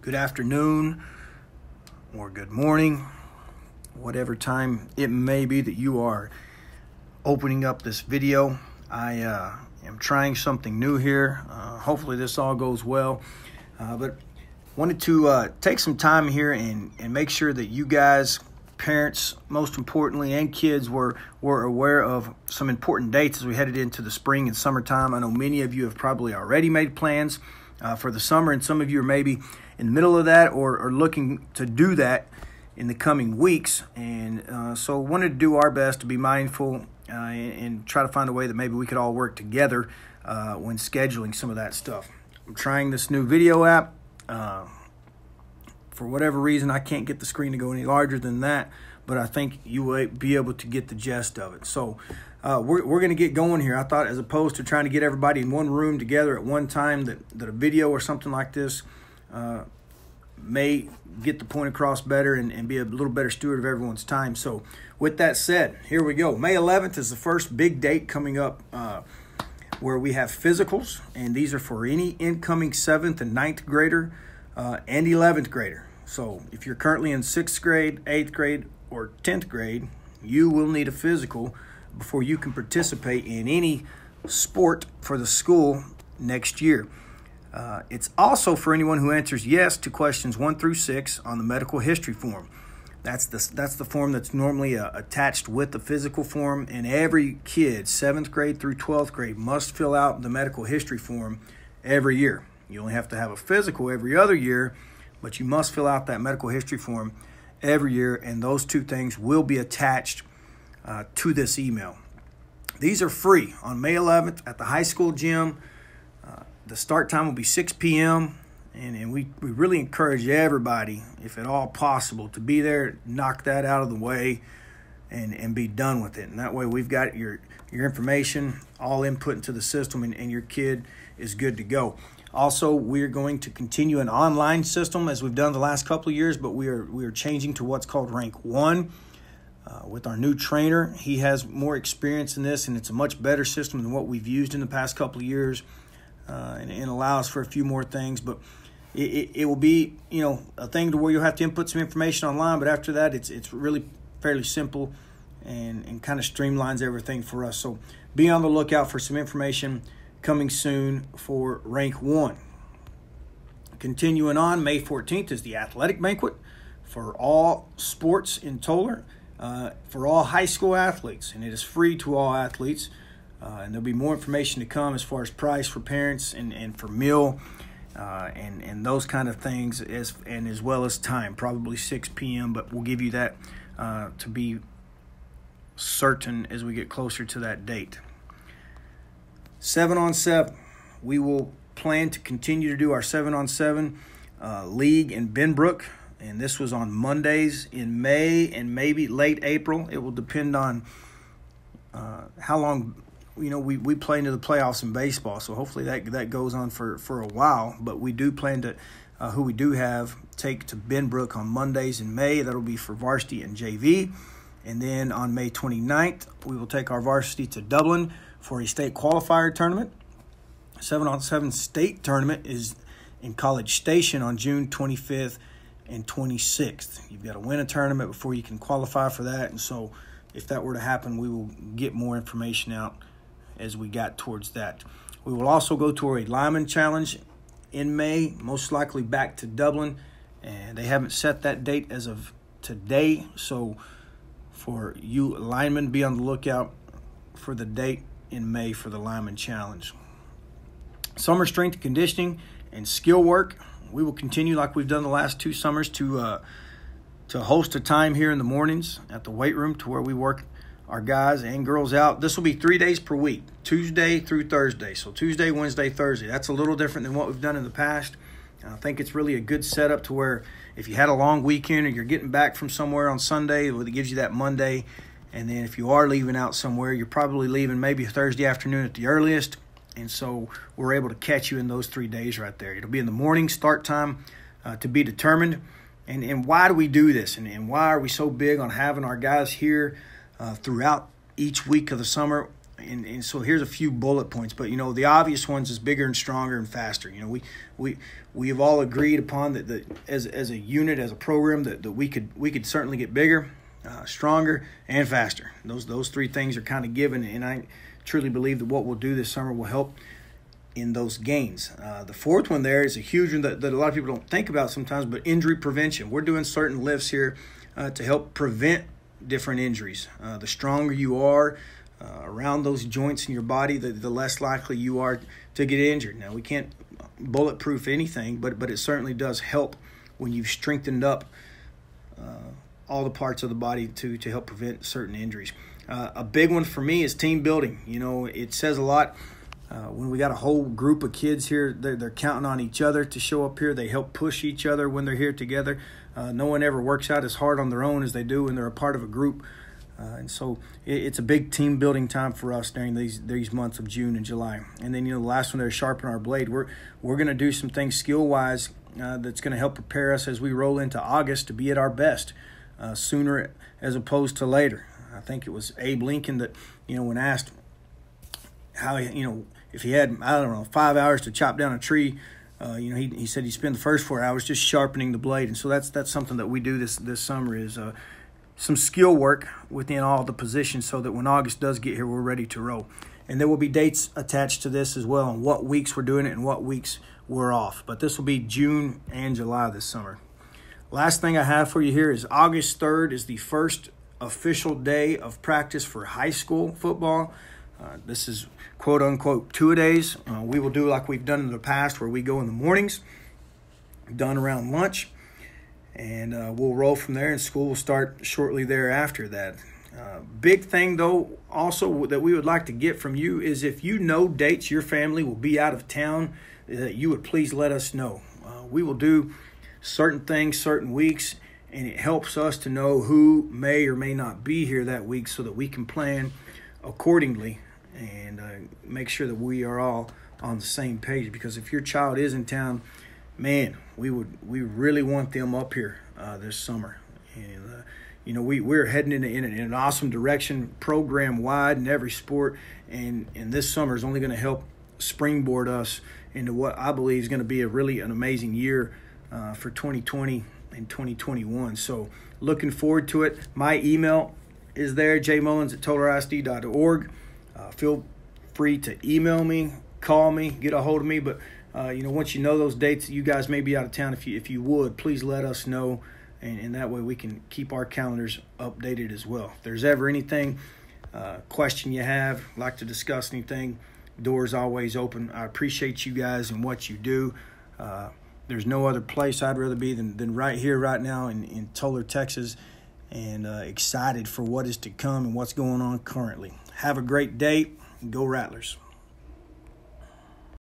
good afternoon or good morning, whatever time it may be that you are opening up this video. I am trying something new here. Hopefully this all goes well, but wanted to take some time here and make sure that you guys, parents most importantly, and kids were aware of some important dates as we headed into the spring and summertime. I know many of you have probably already made plans for the summer, and some of you are maybe in the middle of that or looking to do that in the coming weeks. And so wanted to do our best to be mindful and try to find a way that maybe we could all work together when scheduling some of that stuff. I'm trying this new video app. For whatever reason, I can't get the screen to go any larger than that, but I think you will be able to get the gist of it. So we're going to get going here. I thought, as opposed to trying to get everybody in one room together at one time, that a video or something like this may get the point across better and be a little better steward of everyone's time. So with that said, here we go. May 11th is the first big date coming up where we have physicals, and these are for any incoming 7th and 9th grader and 11th grader. So if you're currently in 6th grade, 8th grade, or 10th grade, you will need a physical before you can participate in any sport for the school next year. It's also for anyone who answers yes to questions 1 through 6 on the medical history form. That's the form that's normally attached with the physical form, and every kid, 7th grade through 12th grade, must fill out the medical history form every year. You only have to have a physical every other year, but you must fill out that medical history form every year, and those two things will be attached to this email. These are free on May 11th at the high school gym. The start time will be 6 p.m., and we really encourage everybody, if at all possible, to be there, knock that out of the way, and be done with it. And that way we've got your information all input into the system, and your kid is good to go. Also, we're going to continue an online system as we've done the last couple of years, but we are changing to what's called Rank 1 with our new trainer. He has more experience in this, and it's a much better system than what we've used in the past couple of years, and allows for a few more things. But it will be, a thing to where you'll have to input some information online, but after that, it's really fairly simple and kind of streamlines everything for us. So be on the lookout for some information coming soon for Rank 1. Continuing on, May 14th is the athletic banquet for all sports in Tolar, for all high school athletes, and it is free to all athletes. And there'll be more information to come as far as price for parents and for meal and those kind of things, as well as time, probably 6 p.m., but we'll give you that to be certain as we get closer to that date. 7-on-7. We will plan to continue to do our 7-on-7 league in Benbrook, and this was on Mondays in May and maybe late April. It will depend on how long we play into the playoffs in baseball, so hopefully that goes on for a while. But we do plan to who we do have take to Benbrook on Mondays in May. That'll be for varsity and JV. And then on May 29th, we will take our varsity to Dublin for a state qualifier tournament. 7-on-7 state tournament is in College Station on June 25th and 26th. You've got to win a tournament before you can qualify for that. And so if that were to happen, we will get more information out as we got towards that. We will also go to a lineman challenge in May, most likely back to Dublin. And they haven't set that date as of today. So for you linemen, be on the lookout for the date in May for the lineman challenge. Summer strength and conditioning and skill work. We will continue like we've done the last 2 summers to host a time here in the mornings at the weight room to where we work our guys and girls out. This will be 3 days per week, Tuesday through Thursday. So Tuesday, Wednesday, Thursday. That's a little different than what we've done in the past. I think it's really a good setup to where if you had a long weekend or you're getting back from somewhere on Sunday, it gives you that Monday. And then if you are leaving out somewhere, you're probably leaving maybe Thursday afternoon at the earliest. And so we're able to catch you in those 3 days right there. It'll be in the morning, start time to be determined. And why do we do this? And why are we so big on having our guys here throughout each week of the summer? And so here's a few bullet points. But, the obvious ones is bigger and stronger and faster. We have all agreed upon that as a unit, as a program, that we could certainly get bigger, stronger, and faster. Those three things are kind of given, and I truly believe that what we'll do this summer will help in those gains. The fourth one there is a huge one that a lot of people don't think about sometimes, but injury prevention. We're doing certain lifts here to help prevent different injuries. The stronger you are around those joints in your body, the less likely you are to get injured. Now, we can't bulletproof anything, but it certainly does help when you've strengthened up all the parts of the body to help prevent certain injuries. A big one for me is team building. It says a lot. When we got a whole group of kids here, they're counting on each other to show up here. They help push each other when they're here together. No one ever works out as hard on their own as they do when they're a part of a group. And so it's a big team building time for us during these months of June and July. And then, the last one there, sharpen our blade. We're going to do some things skill-wise that's going to help prepare us as we roll into August to be at our best sooner as opposed to later. I think it was Abe Lincoln that, when asked how, if he had, 5 hours to chop down a tree, he said he'd spend the first 4 hours just sharpening the blade. And so that's something that we do this summer is some skill work within all the positions so that when August does get here, we're ready to roll. And there will be dates attached to this as well on what weeks we're doing it and what weeks we're off. But this will be June and July this summer. Last thing I have for you here is August 3rd is the first official day of practice for high school football. This is quote-unquote two-a-days. We will do like we've done in the past where we go in the mornings, done around lunch, and we'll roll from there, and school will start shortly thereafter that. Big thing, though, also that we would like to get from you is if you know dates your family will be out of town, that you would please let us know. We will do certain things, certain weeks, and it helps us to know who may or may not be here that week so that we can plan accordingly and make sure that we are all on the same page. Because if your child is in town, man, we really want them up here this summer. And we're heading in an awesome direction, program wide in every sport, and this summer is only going to help springboard us into what I believe is going to be an amazing year for 2020 and 2021. So looking forward to it. My email is there, jmullins@tolerisd.org. Feel free to email me, call me, get a hold of me. But once you know those dates that you guys may be out of town, if you would, please let us know, and that way we can keep our calendars updated as well. If there's ever anything, question you have, like to discuss anything, doors always open. I appreciate you guys and what you do. There's no other place I'd rather be than right here, right now in Tolar, Texas, and excited for what is to come and what's going on currently. Have a great day. Go Rattlers.